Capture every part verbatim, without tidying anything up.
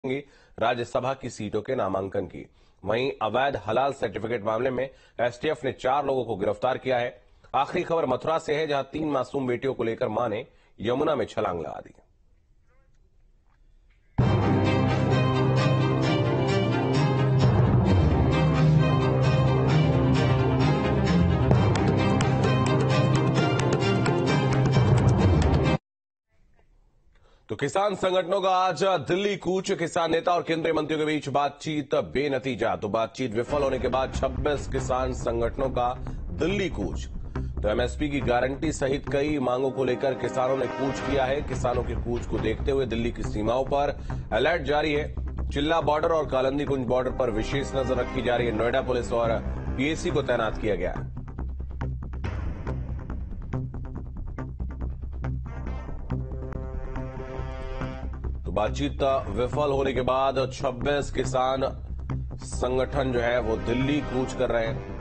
राज्यसभा की सीटों के नामांकन की। वहीं अवैध हलाल सर्टिफिकेट मामले में एसटीएफ ने चार लोगों को गिरफ्तार किया है। आखिरी खबर मथुरा से है, जहां तीन मासूम बेटियों को लेकर मां ने यमुना में छलांग लगा दी। तो किसान संगठनों का आज दिल्ली कूच। किसान नेता और केंद्रीय मंत्रियों के बीच बातचीत बेनतीजा। तो बातचीत विफल होने के बाद छब्बीस किसान संगठनों का दिल्ली कूच। तो एमएसपी की गारंटी सहित कई मांगों को लेकर किसानों ने कूच किया है। किसानों के कूच को देखते हुए दिल्ली की सीमाओं पर अलर्ट जारी है। चिल्ला बॉर्डर और कालंदी कुंज बॉर्डर पर विशेष नजर रखी जा रही है। नोएडा पुलिस और पीएसी को तैनात किया गया है। बातचीत विफल होने के बाद छब्बीस किसान संगठन जो है वो दिल्ली कूच कर रहे हैं।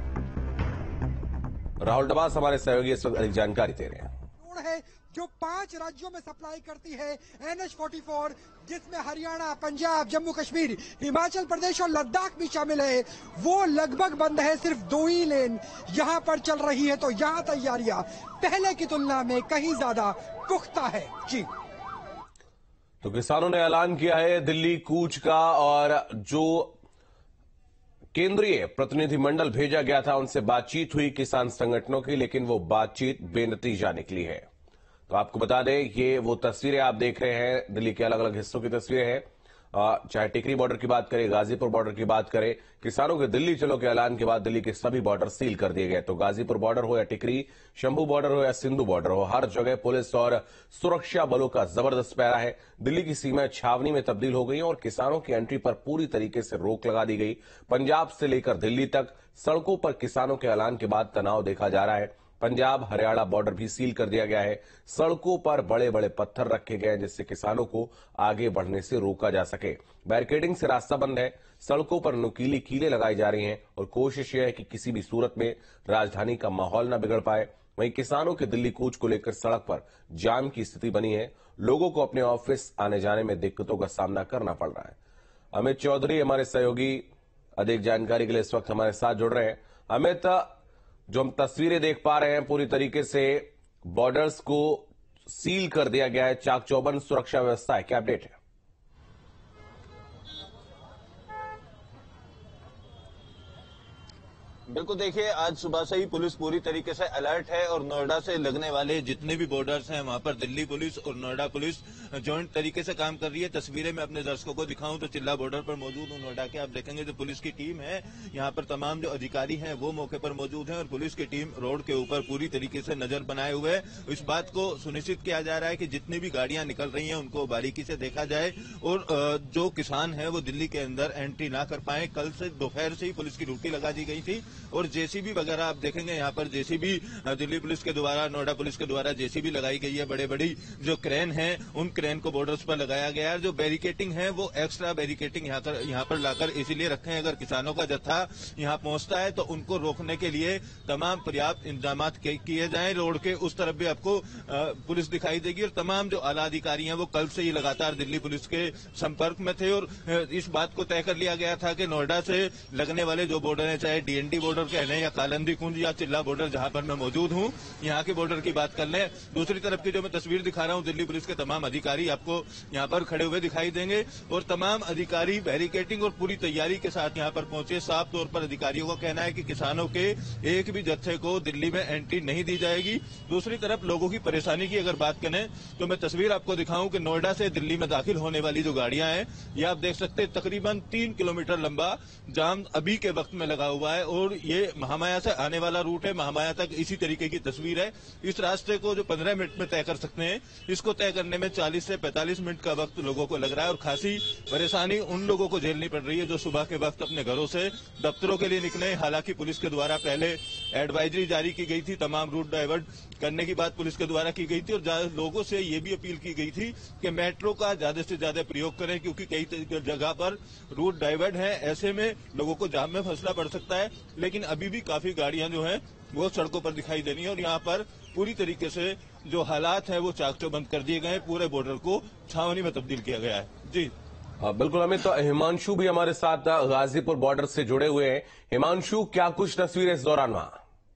राहुल डबास हमारे सहयोगी इस वक्त अधिक जानकारी दे रहे हैं। है जो पांच राज्यों में सप्लाई करती है एनएच चौवालीस, जिसमें हरियाणा, पंजाब, जम्मू कश्मीर, हिमाचल प्रदेश और लद्दाख भी शामिल है, वो लगभग बंद है। सिर्फ दो ही लेन यहां पर चल रही है। तो यहां तैयारियां पहले की तुलना में कहीं ज्यादा पुख्ता है। जी, तो किसानों ने ऐलान किया है दिल्ली कूच का, और जो केंद्रीय प्रतिनिधिमंडल भेजा गया था उनसे बातचीत हुई किसान संगठनों की, लेकिन वो बातचीत बेनतीजा निकली है। तो आपको बता दें, ये वो तस्वीरें आप देख रहे हैं, दिल्ली के अलग अलग हिस्सों की तस्वीरें हैं। चाहे टिकरी बॉर्डर की बात करें, गाजीपुर बॉर्डर की बात करें, किसानों के दिल्ली चलो के ऐलान के बाद दिल्ली के सभी बॉर्डर सील कर दिए गए। तो गाजीपुर बॉर्डर हो या टिकरी, शंभू बॉर्डर हो या सिंधु बॉर्डर हो, हर जगह पुलिस और सुरक्षा बलों का जबरदस्त पहरा है। दिल्ली की सीमाएं छावनी में तब्दील हो गई और किसानों की एंट्री पर पूरी तरीके से रोक लगा दी गई। पंजाब से लेकर दिल्ली तक सड़कों पर किसानों के ऐलान के बाद तनाव देखा जा रहा है। पंजाब हरियाणा बॉर्डर भी सील कर दिया गया है। सड़कों पर बड़े बड़े पत्थर रखे गए हैं जिससे किसानों को आगे बढ़ने से रोका जा सके। बैरिकेडिंग से रास्ता बंद है। सड़कों पर नुकीली कीलें लगाई जा रही हैं और कोशिश यह है कि किसी भी सूरत में राजधानी का माहौल न बिगड़ पाए। वहीं किसानों के दिल्ली कूच को लेकर सड़क पर जाम की स्थिति बनी है। लोगों को अपने ऑफिस आने जाने में दिक्कतों का सामना करना पड़ रहा है। अमित चौधरी हमारे सहयोगी अधिक जानकारी के लिए इस वक्त हमारे साथ जुड़ रहे हैं। अमित, जो हम तस्वीरें देख पा रहे हैं, पूरी तरीके से बॉर्डर्स को सील कर दिया गया है। चाक चौबंद सुरक्षा व्यवस्था है, क्या अपडेट है? बिल्कुल, देखिए आज सुबह से ही पुलिस पूरी तरीके से अलर्ट है और नोएडा से लगने वाले जितने भी बॉर्डर्स हैं वहां पर दिल्ली पुलिस और नोएडा पुलिस जॉइंट तरीके से काम कर रही है। तस्वीरें मैं अपने दर्शकों को दिखाऊं तो चिल्ला बॉर्डर पर मौजूद हूं नोएडा के। आप देखेंगे जो पुलिस की टीम है यहाँ पर, तमाम जो अधिकारी हैं वो मौके पर मौजूद हैं और पुलिस की टीम रोड के ऊपर पूरी तरीके से नजर बनाए हुए है। इस बात को सुनिश्चित किया जा रहा है कि जितनी भी गाड़ियां निकल रही हैं उनको बारीकी से देखा जाए और जो किसान है वो दिल्ली के अंदर एंट्री ना कर पाए। कल से दोपहर से ही पुलिस की ड्यूटी लगा दी गई थी और जेसीबी वगैरह आप देखेंगे यहाँ पर जेसीबी दिल्ली पुलिस के द्वारा, नोएडा पुलिस के द्वारा जेसीबी लगाई गई है। बड़े बड़ी जो क्रेन है उन क्रेन को बॉर्डर्स पर लगाया गया है। जो बैरिकेटिंग है वो एक्स्ट्रा बैरिकेटिंग यहाँ पर यहाँ पर लाकर इसीलिए रखे हैं, अगर किसानों का जत्था यहाँ पहुंचता है तो उनको रोकने के लिए तमाम पर्याप्त इंतजाम किए जाएं। रोड के उस तरफ भी आपको पुलिस दिखाई देगी और तमाम जो आला अधिकारी हैं वो कल से ही लगातार दिल्ली पुलिस के संपर्क में थे और इस बात को तय कर लिया गया था कि नोएडा से लगने वाले जो बॉर्डर है, चाहे डीएनडी बॉर्डर कहने या कालंदी कुंज या चिल्ला बॉर्डर जहां पर मैं मौजूद हूं, यहां के बॉर्डर की बात कर लें। दूसरी तरफ की जो मैं तस्वीर दिखा रहा हूं, दिल्ली पुलिस के तमाम अधिकारी आपको यहां पर खड़े हुए दिखाई देंगे और तमाम अधिकारी बैरिकेटिंग और पूरी तैयारी के साथ यहां पर पहुंचे। साफ तौर पर अधिकारियों का कहना है कि किसानों के एक भी जत्थे को दिल्ली में एंट्री नहीं दी जाएगी। दूसरी तरफ लोगों की परेशानी की अगर बात करें तो मैं तस्वीर आपको दिखाऊं कि नोएडा से दिल्ली में दाखिल होने वाली जो गाड़ियां हैं, ये आप देख सकते हैं तकरीबन तीन किलोमीटर लंबा जाम अभी के वक्त में लगा हुआ है और ये महामाया से आने वाला रूट है। महामाया तक इसी तरीके की तस्वीर है। इस रास्ते को जो पंद्रह मिनट में तय कर सकते हैं, इसको तय करने में चालीस से पैंतालीस मिनट का वक्त लोगों को लग रहा है और खासी परेशानी उन लोगों को झेलनी पड़ रही है जो सुबह के वक्त अपने घरों से दफ्तरों के लिए निकले। हालांकि पुलिस के द्वारा पहले एडवाइजरी जारी की गई थी, तमाम रूट डाइवर्ट करने की बात पुलिस के द्वारा की गई थी और लोगों से ये भी अपील की गई थी कि मेट्रो का ज्यादा से ज्यादा प्रयोग करें क्योंकि कई जगह पर रूट डाइवर्ट है। ऐसे में लोगों को जाम में फंसना पड़ सकता है, लेकिन अभी भी काफी गाड़ियां जो है वो सड़कों पर दिखाई देनी है और यहाँ पर पूरी तरीके से जो हालात है वो चाक चौबंद कर दिए गए हैं। पूरे बॉर्डर को छावनी में तब्दील किया गया है। जी हाँ, बिल्कुल अमित। तो हिमांशु भी हमारे साथ गाजीपुर बॉर्डर से जुड़े हुए हैं। हिमांशु, क्या कुछ तस्वीरें इस दौरान वहां?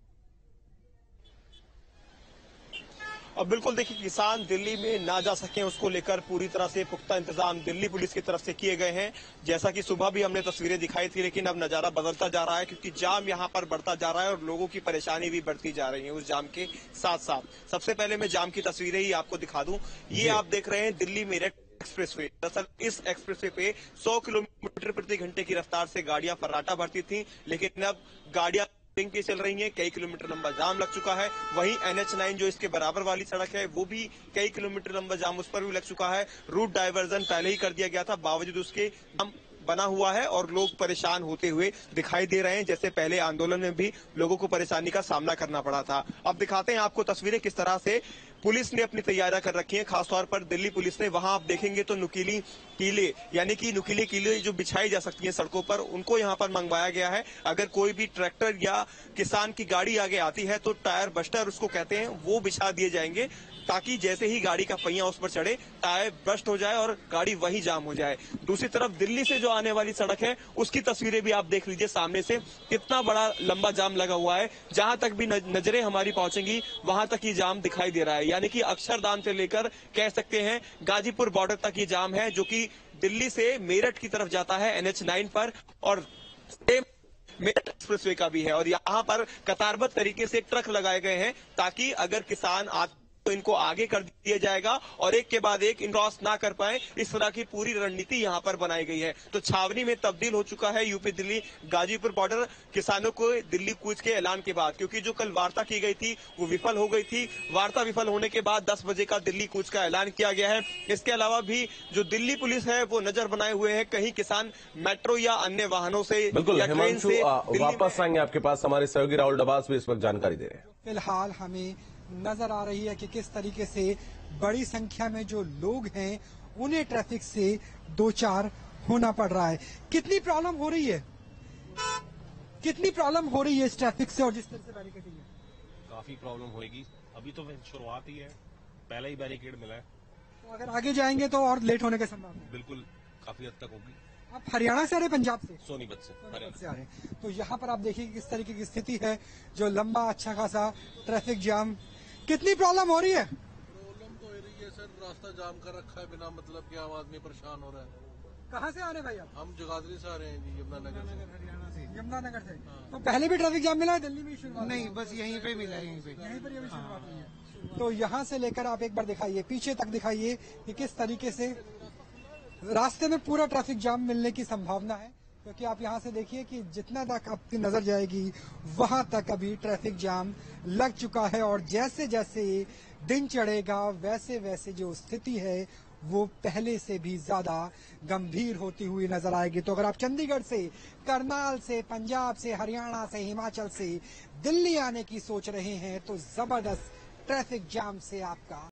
अब बिल्कुल देखिए, किसान दिल्ली में ना जा सके उसको लेकर पूरी तरह से पुख्ता इंतजाम दिल्ली पुलिस की तरफ से किए गए हैं। जैसा कि सुबह भी हमने तस्वीरें दिखाई थी, लेकिन अब नजारा बदलता जा रहा है क्योंकि जाम यहां पर बढ़ता जा रहा है और लोगों की परेशानी भी बढ़ती जा रही है उस जाम के साथ साथ। सबसे पहले मैं जाम की तस्वीरें ही आपको दिखा दूं। ये आप देख रहे हैं दिल्ली मेरठ एक्सप्रेसवे। दरअसल इस एक्सप्रेसवे पे सौ किलोमीटर प्रति घंटे की रफ्तार से गाड़ियां फर्राटा भरती थी, लेकिन अब गाड़ियां की चल रही है। कई किलोमीटर लंबा जाम लग चुका है। वहीं एन एच नाइन जो इसके बराबर वाली सड़क है वो भी कई किलोमीटर लंबा जाम उस पर भी लग चुका है। रूट डाइवर्जन पहले ही कर दिया गया था, बावजूद उसके जाम बना हुआ है और लोग परेशान होते हुए दिखाई दे रहे हैं, जैसे पहले आंदोलन में भी लोगों को परेशानी का सामना करना पड़ा था। अब दिखाते हैं आपको तस्वीरें किस तरह से पुलिस ने अपनी तैयारियां कर रखी हैं। खासतौर पर दिल्ली पुलिस ने, वहां आप देखेंगे तो नुकीली कीले यानी कि नुकीले कीले जो बिछाई जा सकती हैं सड़कों पर, उनको यहां पर मंगवाया गया है। अगर कोई भी ट्रैक्टर या किसान की गाड़ी आगे आती है तो टायर बस्टर उसको कहते हैं, वो बिछा दिए जाएंगे ताकि जैसे ही गाड़ी का पहिया उस पर चढ़े टायर बस्ट हो जाए और गाड़ी वही जाम हो जाए। दूसरी तरफ दिल्ली से जो आने वाली सड़क है उसकी तस्वीरें भी आप देख लीजिए सामने से, कितना बड़ा लंबा जाम लगा हुआ है। जहां तक भी नजरें हमारी पहुंचेंगी वहां तक ये जाम दिखाई दे रहा है, यानी कि अक्षरधाम से लेकर कह सकते हैं गाजीपुर बॉर्डर तक ये जाम है, जो कि दिल्ली से मेरठ की तरफ जाता है एन एच नाइन पर, और मेरठ एक्सप्रेसवे का भी है। और यहाँ पर कतारबद्ध तरीके से ट्रक लगाए गए हैं ताकि अगर किसान आ तो इनको आगे कर दिया जाएगा और एक के बाद एक क्रॉस ना कर पाए, इस तरह की पूरी रणनीति यहाँ पर बनाई गई है। तो छावनी में तब्दील हो चुका है यूपी दिल्ली गाजीपुर बॉर्डर किसानों को दिल्ली कूच के ऐलान के बाद, क्योंकि जो कल वार्ता की गई थी वो विफल हो गई थी। वार्ता विफल होने के बाद दस बजे का दिल्ली कूच का ऐलान किया गया है। इसके अलावा भी जो दिल्ली पुलिस है वो नजर बनाए हुए है, कहीं किसान मेट्रो या अन्य वाहनों से बिल्कुल या ट्रेन से वापस आएंगे आपके पास। हमारे सहयोगी राहुल डबास भी इस वक्त जानकारी दे रहे हैं। फिलहाल हमें नजर आ रही है कि किस तरीके से बड़ी संख्या में जो लोग हैं उन्हें ट्रैफिक से दो चार होना पड़ रहा है। कितनी प्रॉब्लम हो रही है कितनी प्रॉब्लम हो रही है इस ट्रैफिक से, और जिस तरह से बैरिकेडिंग है? काफी प्रॉब्लम होगी। अभी तो शुरुआत ही है, पहला ही बैरिकेड मिला है। तो अगर आगे जाएंगे तो और लेट होने की संभावना है? बिल्कुल, काफी हद तक होगी। आप हरियाणा से आ रहे, पंजाब से? सोनीपत से सोनीपत से आ रहे हैं। तो यहाँ पर आप देखिए किस तरीके की स्थिति है, जो लंबा अच्छा खासा ट्रैफिक जाम। कितनी प्रॉब्लम हो रही है? प्रॉब्लम तो हो रही है सर, रास्ता जाम कर रखा है बिना मतलब के, आम आदमी परेशान हो रहा है। कहाँ से आ रहे भाई आप? हम जगाधरी से आ रहे हैं जी, यमुनानगर से। हरियाणा से? यमुनानगर से। तो पहले भी ट्रैफिक जाम मिला है दिल्ली में? शुरुआत नहीं, बस यहीं पे मिला है, यहीं पे यहीं पर ये शुरुआत हुई है। तो यहाँ से लेकर आप एक बार दिखाइए, पीछे तक दिखाइए कि किस तरीके से रास्ते में पूरा ट्रैफिक जाम मिलने की संभावना है, क्योंकि आप यहाँ से देखिए कि जितना तक आपकी नजर जाएगी वहां तक अभी ट्रैफिक जाम लग चुका है। और जैसे जैसे दिन चढ़ेगा वैसे वैसे जो स्थिति है वो पहले से भी ज्यादा गंभीर होती हुई नजर आएगी। तो अगर आप चंडीगढ़ से, करनाल से, पंजाब से, हरियाणा से, हिमाचल से दिल्ली आने की सोच रहे हैं तो जबरदस्त ट्रैफिक जाम से आपका